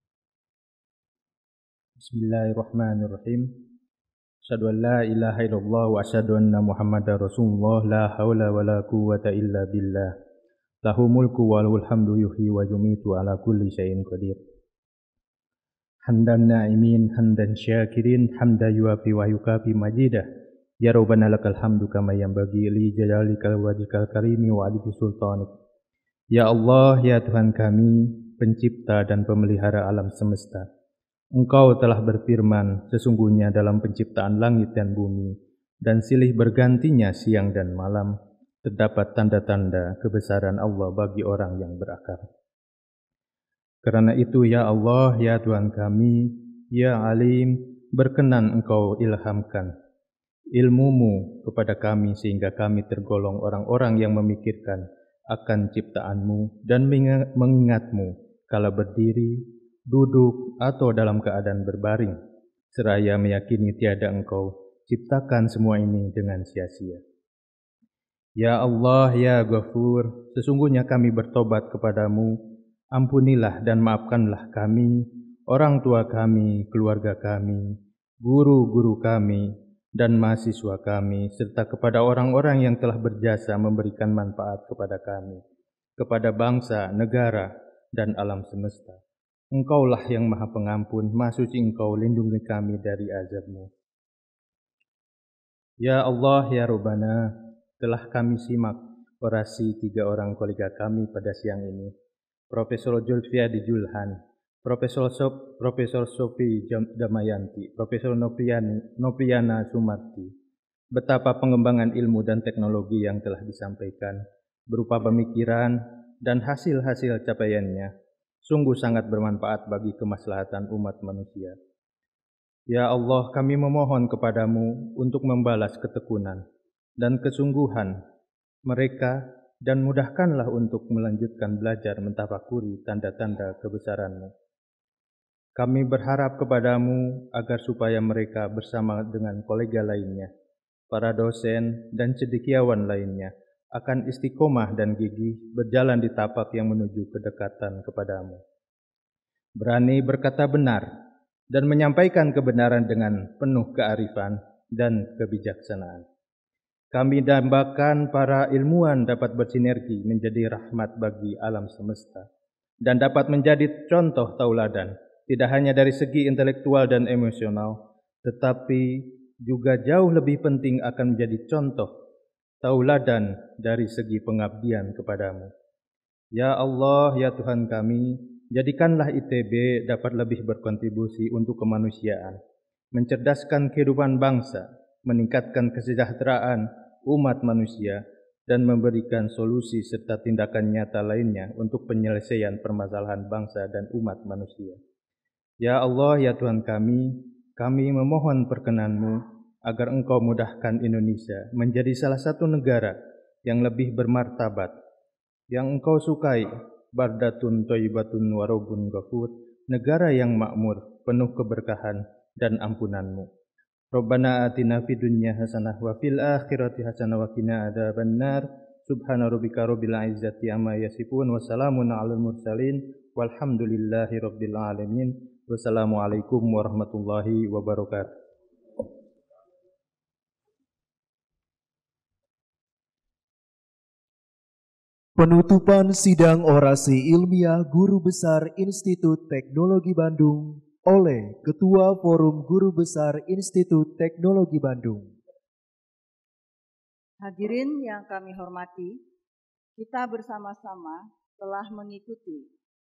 Bismillahirrahmanirrahim. Asyhadu an la ilaha illallah wa asyhadu anna Muhammadar Rasulullah la haula wa la quwwata illa billah. Lahu mulku wa lahul hamdu yuhyi wa yumitu ala kulli syai'in qadir. Hamdan na'imin hamdan syakirin hamda yuafi wa yukafi majidah. Ya Rabbana lakal hamdu kama yanbaghi li jalalika wajhikal karimi wa alihi sultanik. Ya Allah, ya Tuhan kami, pencipta dan pemelihara alam semesta. Engkau telah berfirman, sesungguhnya dalam penciptaan langit dan bumi, dan silih bergantinya siang dan malam, terdapat tanda-tanda kebesaran Allah bagi orang yang berakal. Karena itu, ya Allah, ya Tuhan kami, ya Alim, berkenan Engkau ilhamkan ilmu-Mu kepada kami, sehingga kami tergolong orang-orang yang memikirkan akan ciptaan-Mu dan mengingat-Mu kala berdiri, duduk, atau dalam keadaan berbaring, seraya meyakini tiada Engkau ciptakan semua ini dengan sia-sia. Ya Allah, ya Ghafur, sesungguhnya kami bertobat kepadamu, ampunilah dan maafkanlah kami, orang tua kami, keluarga kami, guru-guru kami, dan mahasiswa kami, serta kepada orang-orang yang telah berjasa memberikan manfaat kepada kami, kepada bangsa, negara, dan alam semesta. Engkaulah yang Maha Pengampun, Maha Suci Engkau, lindungi kami dari azab-Mu. Ya Allah, ya Rabbana, telah kami simak orasi tiga orang kolega kami pada siang ini, Profesor Zulfiadi Zulhan, Profesor Sop, Profesor Sofi Damayanti, Profesor Nopriani, Nopriana Sumarti. Betapa pengembangan ilmu dan teknologi yang telah disampaikan berupa pemikiran dan hasil-hasil capaiannya sungguh sangat bermanfaat bagi kemaslahatan umat manusia. Ya Allah, kami memohon kepadamu untuk membalas ketekunan dan kesungguhan mereka dan mudahkanlah untuk melanjutkan belajar mentafakuri tanda-tanda kebesaran-Mu. Kami berharap kepadamu agar supaya mereka bersama dengan kolega lainnya, para dosen dan cendekiawan lainnya, akan istiqomah dan gigih berjalan di tapak yang menuju kedekatan kepadamu. Berani berkata benar dan menyampaikan kebenaran dengan penuh kearifan dan kebijaksanaan. Kami dambakan para ilmuwan dapat bersinergi menjadi rahmat bagi alam semesta dan dapat menjadi contoh tauladan, tidak hanya dari segi intelektual dan emosional, tetapi juga jauh lebih penting akan menjadi contoh tauladan dari segi pengabdian kepadamu. Ya Allah, ya Tuhan kami, jadikanlah I T B dapat lebih berkontribusi untuk kemanusiaan, mencerdaskan kehidupan bangsa, meningkatkan kesejahteraan umat manusia, dan memberikan solusi serta tindakan nyata lainnya untuk penyelesaian permasalahan bangsa dan umat manusia. Ya Allah, ya Tuhan kami, kami memohon perkenan-Mu agar Engkau mudahkan Indonesia menjadi salah satu negara yang lebih bermartabat, yang Engkau sukai, bardatun thayyibatun wa rabbun ghafur, negara yang makmur, penuh keberkahan dan ampunan-Mu. Rabbana atina fid dunya hasanah wa fil akhirati hasanah wa qina adzabannar. Subhana rabbika rabbil izzati amma yasifun wa salamun alal mursalin walhamdulillahi rabbil alamin. Wassalamualaikum warahmatullahi wabarakatuh. Penutupan sidang orasi ilmiah Guru Besar Institut Teknologi Bandung oleh Ketua Forum Guru Besar Institut Teknologi Bandung. Hadirin yang kami hormati, kita bersama-sama telah mengikuti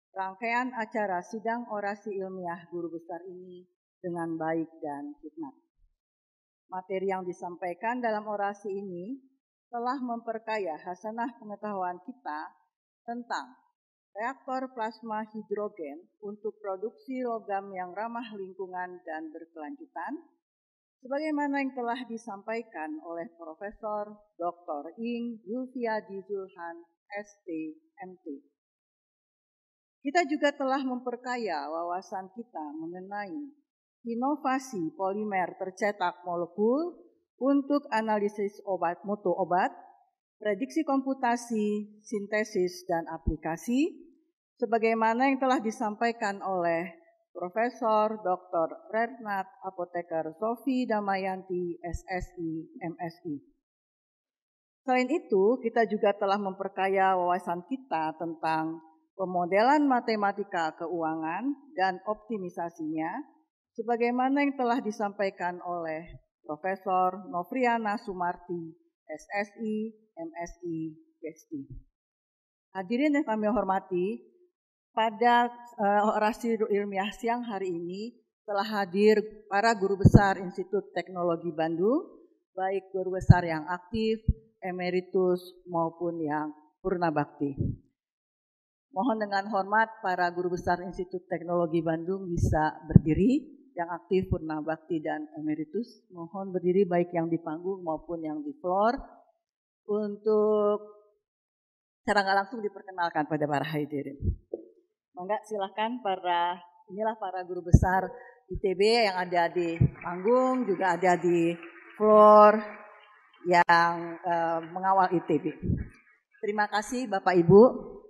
rangkaian acara sidang orasi ilmiah guru besar ini dengan baik dan hikmat. Materi yang disampaikan dalam orasi ini telah memperkaya hasanah pengetahuan kita tentang reaktor plasma hidrogen untuk produksi logam yang ramah lingkungan dan berkelanjutan, sebagaimana yang telah disampaikan oleh Profesor Doktor Ing Zulfiadi Zulhan, S T M T. Kita juga telah memperkaya wawasan kita mengenai inovasi polimer tercetak molekul untuk analisis obat mutu obat, prediksi komputasi, sintesis, dan aplikasi, sebagaimana yang telah disampaikan oleh Profesor Doktor Renat Apoteker Sofi Damayanti, S S I, M S I. Selain itu, kita juga telah memperkaya wawasan kita tentang pemodelan matematika keuangan dan optimisasinya, sebagaimana yang telah disampaikan oleh Profesor Novriana Sumarti, S S I, M S I, P S I. Hadirin yang kami hormati, pada uh, orasi ilmiah siang hari ini telah hadir para guru besar Institut Teknologi Bandung, baik guru besar yang aktif, emeritus, maupun yang purna bakti. Mohon dengan hormat para guru besar Institut Teknologi Bandung bisa berdiri, yang aktif, purna bakti, dan emeritus. Mohon berdiri baik yang di panggung maupun yang di floor. Untuk secara nggak langsung diperkenalkan pada para hadirin. Mangga silakan para, inilah para guru besar I T B yang ada di panggung, juga ada di floor yang uh, mengawal I T B. Terima kasih Bapak Ibu.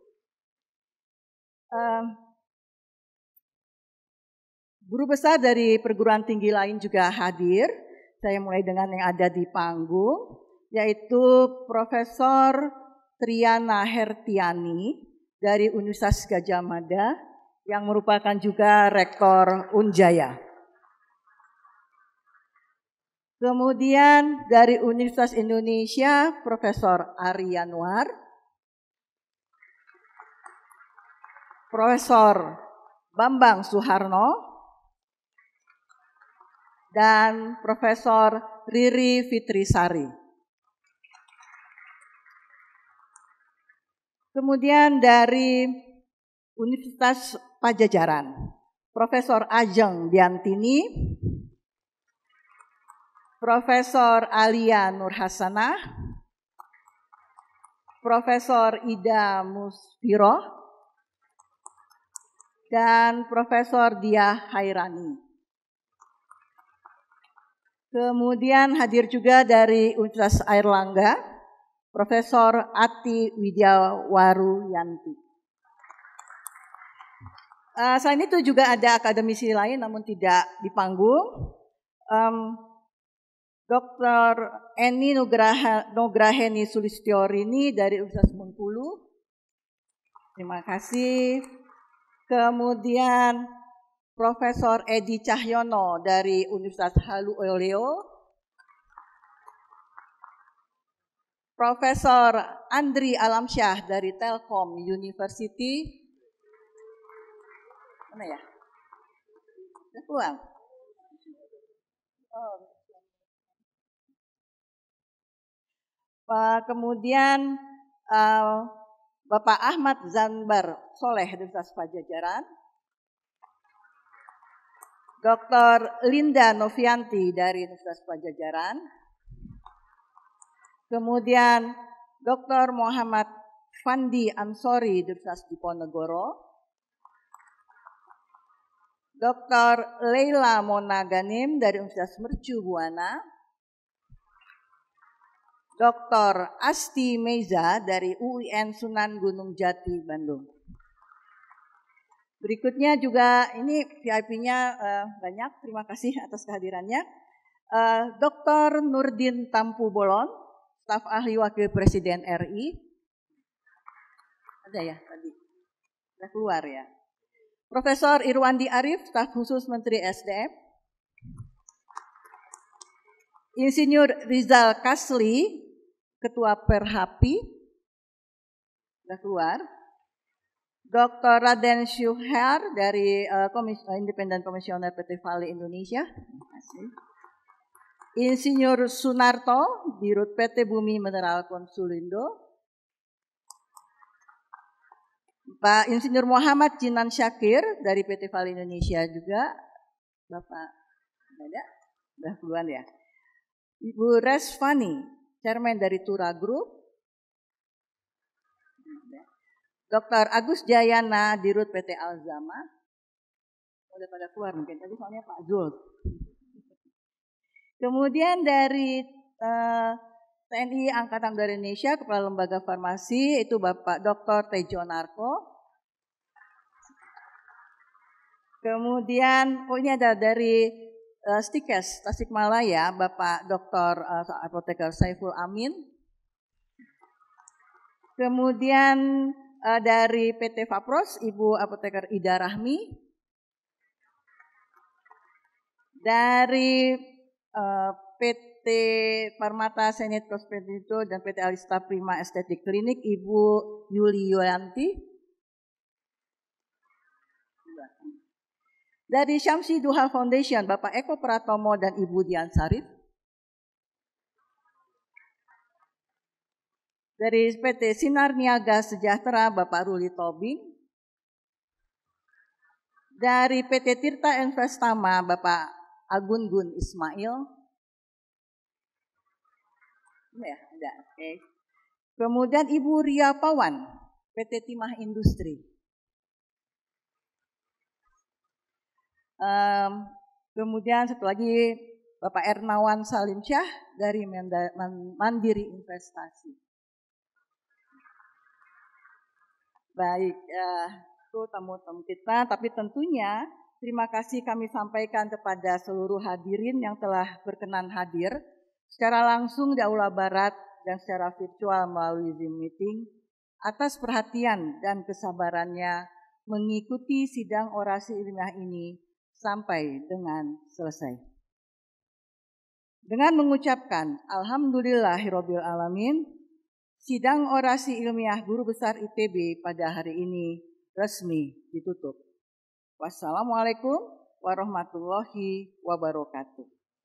Uh, guru besar dari perguruan tinggi lain juga hadir. Saya mulai dengan yang ada di panggung, yaitu Profesor Triana Hertiani dari Universitas Gadjah Mada yang merupakan juga Rektor Unjaya. Kemudian dari Universitas Indonesia, Profesor Ari Yanuar, Profesor Bambang Suharno, dan Profesor Riri Fitrisari. Kemudian dari Universitas Pajajaran, Profesor Ajeng Diantini, Profesor Alia Nurhasanah, Profesor Ida Musfiro, dan Profesor Dia Hairani. Kemudian hadir juga dari Universitas Airlangga, Profesor Ati Widyawaru Yanti. Uh, selain itu juga ada akademisi lain namun tidak di panggung. Um, Doktor Eni Nugraha, Nugraheni Sulistyorini dari Universitas Bengkulu. Terima kasih. Kemudian Profesor Edi Cahyono dari Universitas Halu Oleo. Profesor Andri Alamsyah dari Telkom University. Mana ya? Udah pulang? Oh. Kemudian uh, Bapak Ahmad Zanbar Soleh dari Universitas Pajajaran. Doktor Linda Novianti dari Universitas Pajajaran. Kemudian Doktor Muhammad Fandi Ansori dari Universitas Diponegoro. Doktor Leila Mona Ganim dari Universitas Mercu Buana. Doktor Asti Meiza dari U I N Sunan Gunung Jati, Bandung. Berikutnya juga ini V I P-nya uh, banyak, terima kasih atas kehadirannya. Uh, Doktor Nurdin Tampu Bolon, staf ahli Wakil Presiden R I. Ada ya tadi? Sudah keluar ya. Profesor Irwandi Arif, staf khusus Menteri S D M. Insinyur Rizal Kasli, Ketua Perhapi, sudah keluar. Doktor Raden Syuhar dari uh, Komis Independen Komisioner P T Vale Indonesia. Terima kasih. Insinyur Sunarto, Dirut P T Bumi Mineral Konsulindo. Pak Insinyur Muhammad Jinan Syakir dari P T Vale Indonesia juga. Bapak ada? Sudah duluan ya. Ibu Resvani, Chairman dari Tura Group. Doktor Agus Jayana, Dirut P T Alzama. Udah pada keluar mungkin tadi soalnya Pak Zul. Kemudian dari uh, T N I Angkatan Udara Indonesia, Kepala Lembaga Farmasi, itu Bapak Doktor Tejo Narko. Kemudian, oh ini ada dari uh, Stikes, Tasikmalaya, Bapak Doktor uh, Apoteker Saiful Amin. Kemudian uh, dari P T Fapros, Ibu Apoteker Ida Rahmi. Dari uh, P T Permata Senit Kospedito dan P T Alista Prima Estetik Klinik, Ibu Yuli Yulianti. Dari Syamsi Duha Foundation, Bapak Eko Pratomo dan Ibu Dian Sarif. Dari P T Sinar Niaga Sejahtera, Bapak Ruli Tobing. Dari P T Tirta Investama, Bapak Agun Gun Ismail. Ya, ada. Oke. Okay. Kemudian Ibu Ria Pawan, P T Timah Industri. Um, kemudian satu lagi Bapak Ernawan Salim Syah dari Mandiri Investasi. Baik, uh, itu tamu-tamu kita. Tapi tentunya terima kasih kami sampaikan kepada seluruh hadirin yang telah berkenan hadir secara langsung di Aula Barat dan secara virtual melalui Zoom meeting atas perhatian dan kesabarannya mengikuti sidang orasi ilmiah ini sampai dengan selesai. Dengan mengucapkan Alhamdulillahirabbil alamin, sidang orasi ilmiah Guru Besar I T B pada hari ini resmi ditutup. Wassalamualaikum warahmatullahi wabarakatuh.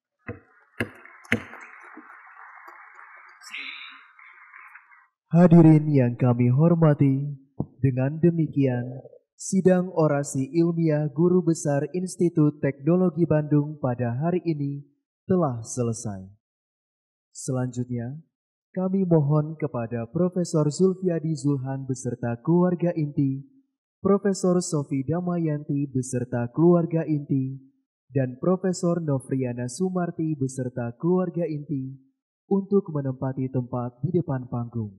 Hadirin yang kami hormati, dengan demikian sidang orasi ilmiah Guru Besar Institut Teknologi Bandung pada hari ini telah selesai. Selanjutnya, kami mohon kepada Profesor Zulfiadi Zulhan beserta keluarga inti, Profesor Sofi Damayanti beserta keluarga inti, dan Profesor Novriana Sumarti beserta keluarga inti untuk menempati tempat di depan panggung.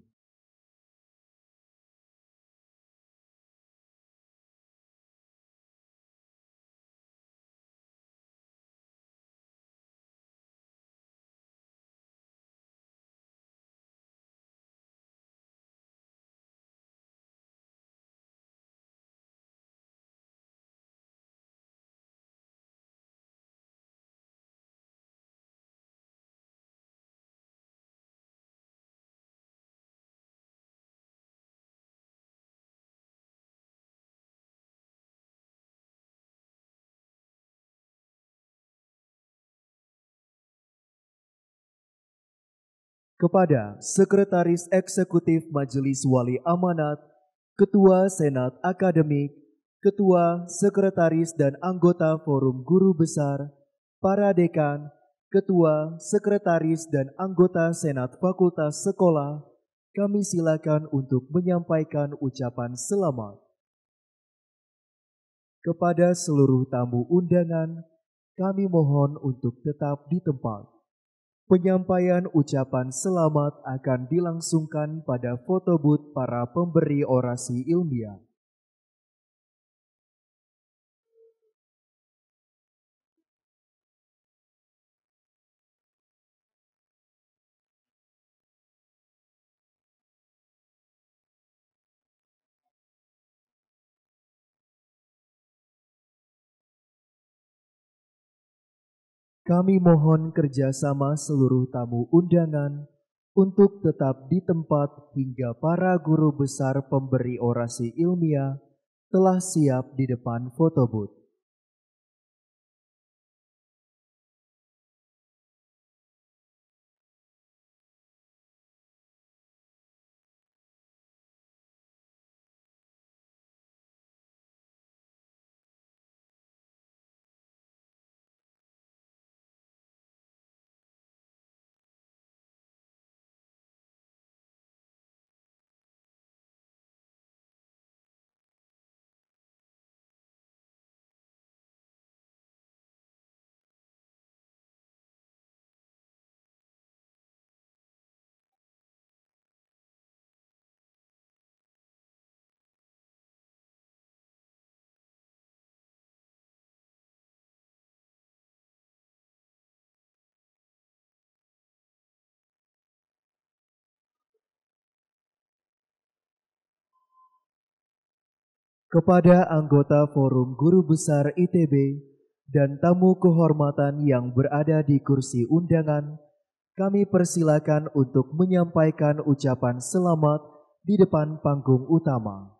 Kepada Sekretaris Eksekutif Majelis Wali Amanat, Ketua Senat Akademik, Ketua, Sekretaris dan anggota Forum Guru Besar, para dekan, Ketua, Sekretaris dan anggota Senat Fakultas Sekolah, kami silakan untuk menyampaikan ucapan selamat. Kepada seluruh tamu undangan, kami mohon untuk tetap di tempat. Penyampaian ucapan selamat akan dilangsungkan pada foto booth para pemberi orasi ilmiah. Kami mohon kerjasama seluruh tamu undangan untuk tetap di tempat hingga para guru besar pemberi orasi ilmiah telah siap di depan foto booth. Kepada anggota Forum Guru Besar I T B dan tamu kehormatan yang berada di kursi undangan, kami persilakan untuk menyampaikan ucapan selamat di depan panggung utama.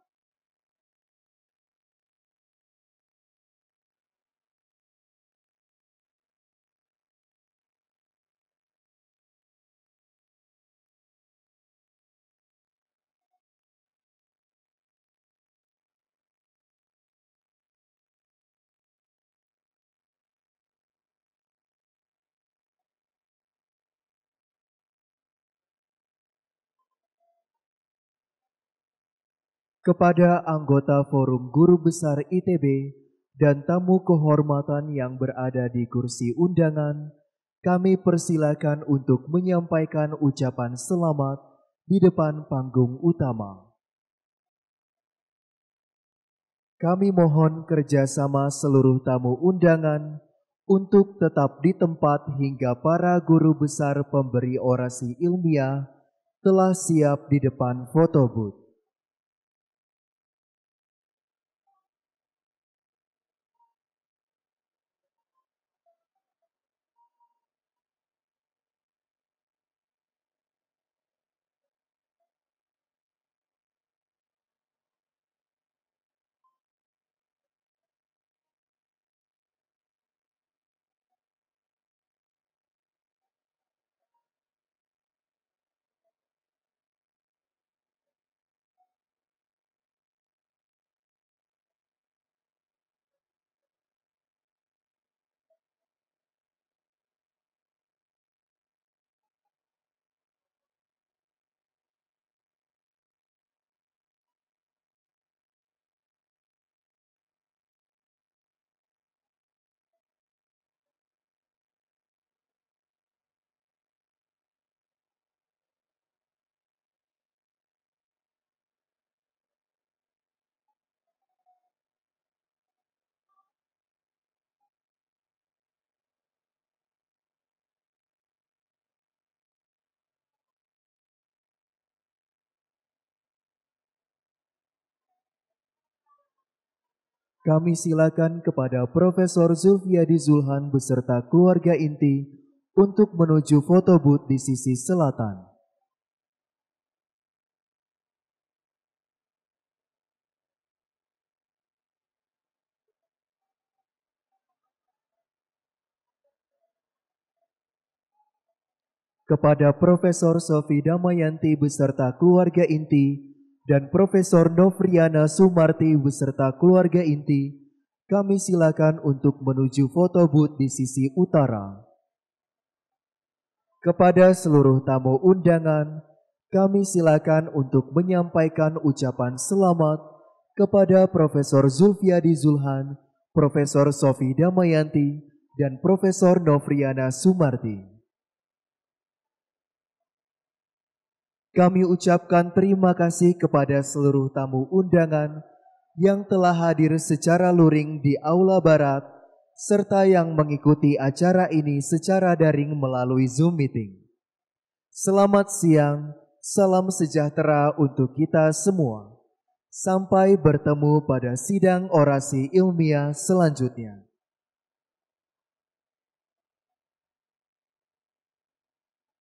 Kepada anggota Forum Guru Besar I T B dan tamu kehormatan yang berada di kursi undangan, kami persilakan untuk menyampaikan ucapan selamat di depan panggung utama. Kami mohon kerjasama seluruh tamu undangan untuk tetap di tempat hingga para guru besar pemberi orasi ilmiah telah siap di depan foto booth. Kami silakan kepada Profesor Zulfiadi Zulhan beserta keluarga inti untuk menuju foto booth di sisi selatan. Kepada Profesor Sofi Damayanti beserta keluarga inti dan Profesor Novriana Sumarti beserta keluarga inti, kami silakan untuk menuju foto booth di sisi utara. Kepada seluruh tamu undangan, kami silakan untuk menyampaikan ucapan selamat kepada Profesor Zulfiadi Zulhan, Profesor Sofi Damayanti, dan Profesor Novriana Sumarti. Kami ucapkan terima kasih kepada seluruh tamu undangan yang telah hadir secara luring di Aula Barat, serta yang mengikuti acara ini secara daring melalui Zoom Meeting. Selamat siang, salam sejahtera untuk kita semua. Sampai bertemu pada sidang orasi ilmiah selanjutnya.